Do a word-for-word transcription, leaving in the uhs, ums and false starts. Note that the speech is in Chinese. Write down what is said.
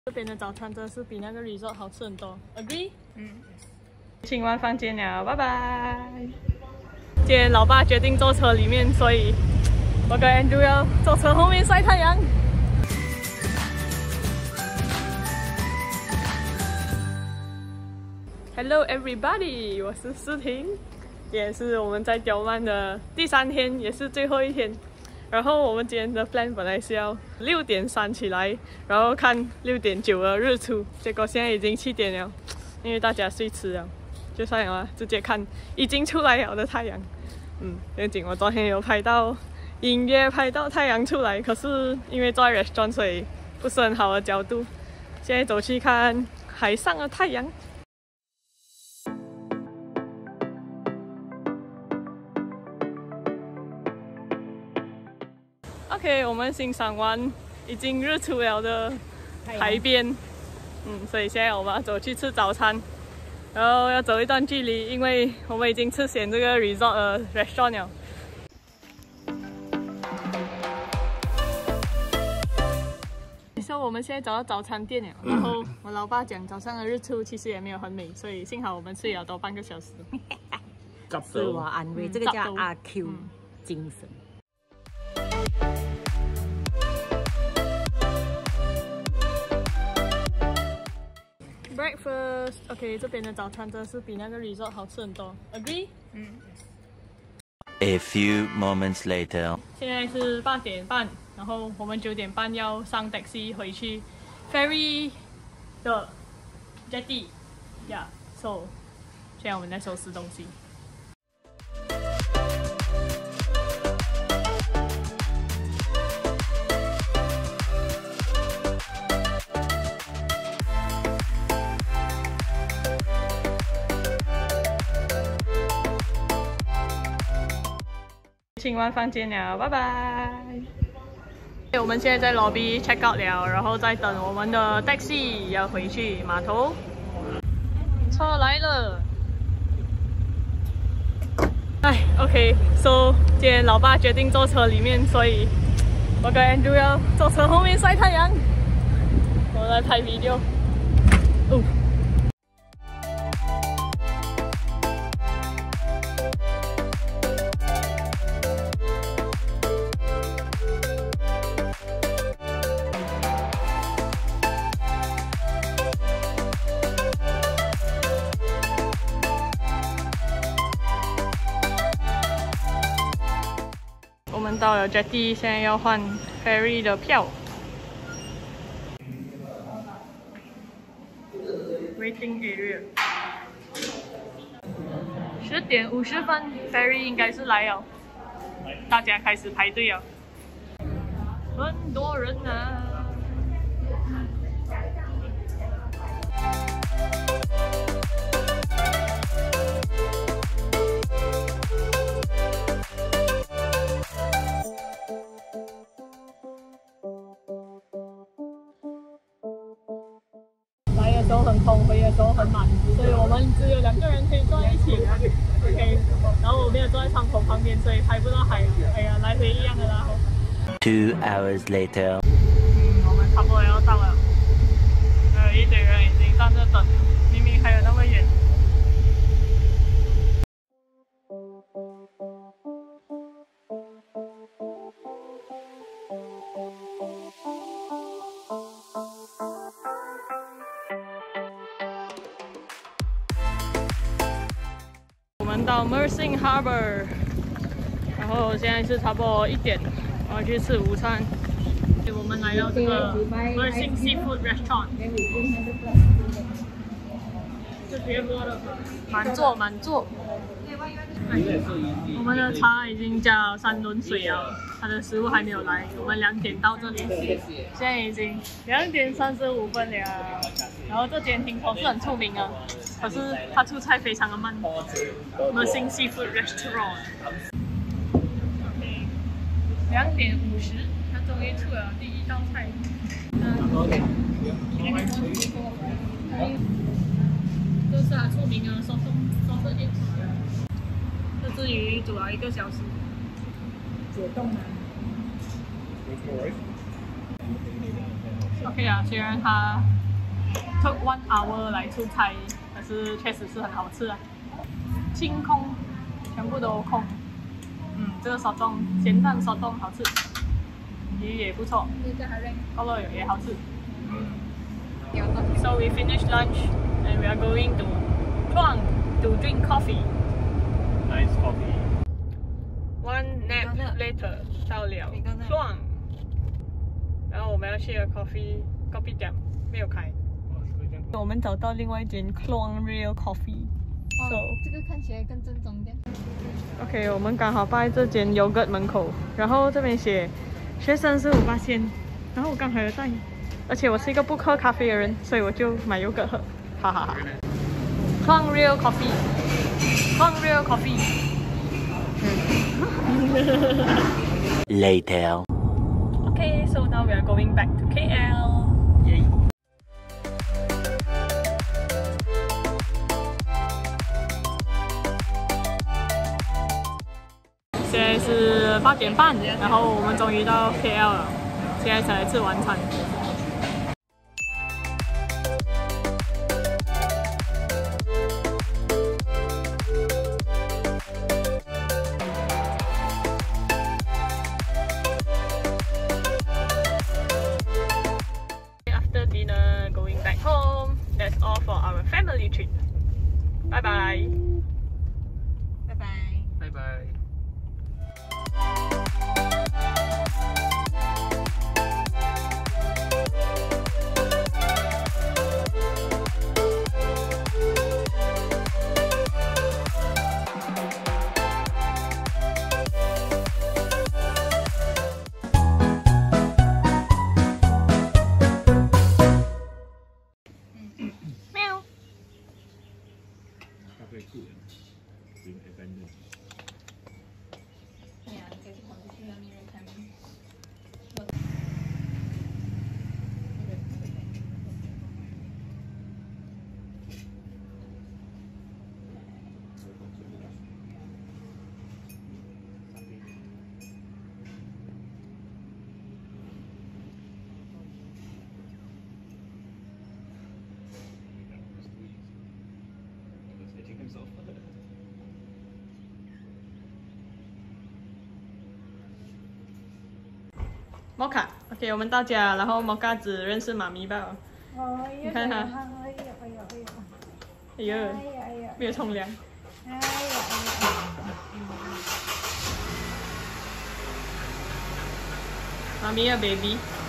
这边的早餐真的是比那个 resort 好吃很多 ，agree？ 嗯。 请完房间了，拜拜。今天老爸决定坐车里面，所以我跟 Andrew 要坐车后面晒太阳。Hello everybody， 我是思婷，也是我们在刁曼的第三天，也是最后一天。然后我们今天的 plan 本来是要六点三起来，然后看六点九的日出，结果现在已经七点了，因为大家睡迟了，就算了，直接看已经出来了的太阳。嗯，不要紧，我昨天有拍到，隐约拍到太阳出来，可是因为在 restaurant 所以不是很好的角度。现在走去看海上的太阳。OK， 我们欣赏完已经日出了的海边，嗯，所以现在我们要走去吃早餐，然后要走一段距离，因为我们已经吃咸这个 resort 的 restaurant 了。所以我们现在找到早餐店了，然后我老爸讲早上的日出其实也没有很美，所以幸好我们睡了多半个小时。 自我安慰，这个叫阿 Q 精神。 Breakfast， OK， 这边的早餐真的是比那个 resort 好吃很多 ，agree？ 嗯。 A few moments later， 现在是八点半，然后我们九点半要上 taxi 回去 ferry 的 jetty，yeah，so 现在我们在收拾东西。请完房间了，拜拜。我们现在在 lobby check out 了，然后再等我们的 taxi 要回去码头。车来了。哎 ，OK，so 今天老爸决定坐车里面，所以我跟 Andrew 要坐车后面晒太阳。我来拍 video。哦。我们到了 jetty， 现在要换 ferry 的票。Waiting area。十点五十分 ，ferry 应该是来了，大家开始排队了，很多人啊。来的时候很空，回的时候很满，所以我们只有两个人可以坐在一起 ，OK。然后我没有坐在窗口旁边，所以拍不到海。哎呀，来回一样的啦。 Two hours later， 嗯，我们差不多要到了，呃，一堆人已经站着等，明明还有那么远。我们到 Mersing Harbour， 然后现在是差不多一点，我要去吃午餐。我们来到这个 Mersing Seafood Restaurant， 满座满座。我们的茶已经加了三轮水了，它的食物还没有来。我们两点到这里，现在已经两点三十五分了。然后这间听说是很出名的，可是它出菜非常的慢。Mersing Seafood Restaurant。OK， 两点五十，它终于出了第一道菜。这是它出名的手工手色店。这只鱼煮了一个小时。解冻吗？ OK 啊，虽然它 took one hour 来出差，可是确实是很好吃啊。清空，全部都空。嗯，这个手冻咸蛋手冻好吃，鱼也不错，高乐也好吃。So we finished lunch and we are going to Kluang to drink coffee. Nice coffee. One nap later 到了 Kluang， 然后我们要去的 coffee coffee 店没有开。我们找到另外一间 Kluang Real Coffee。So 这个看起来更正宗点。 OK， 我们刚好在这间 yogurt 门口，然后这边写学生是五八仙，然后我刚好有带，而且我是一个不喝咖啡的人，所以我就买 yogurt 喝，哈哈哈。Kluang Real Coffee，Kluang Real Coffee。 Later. Okay, so now we are going back to K L. Yay. 现在是八点半，然后我们终于到 K L 了，现在才来吃晚餐。After dinner, going back home. That's all for our family trip. Bye bye. 拜拜。 拜拜。very good being abandoned. Yeah, because you want to see me every time. Mocha OK 我们到家，然后 Mocha 只认识妈咪吧。 哦， 你看他， 哎呦哎呦哎呦， 哎呦， 哎呀哎呀， 没有冲凉。 哎呀哎呀， 妈咪的 baby。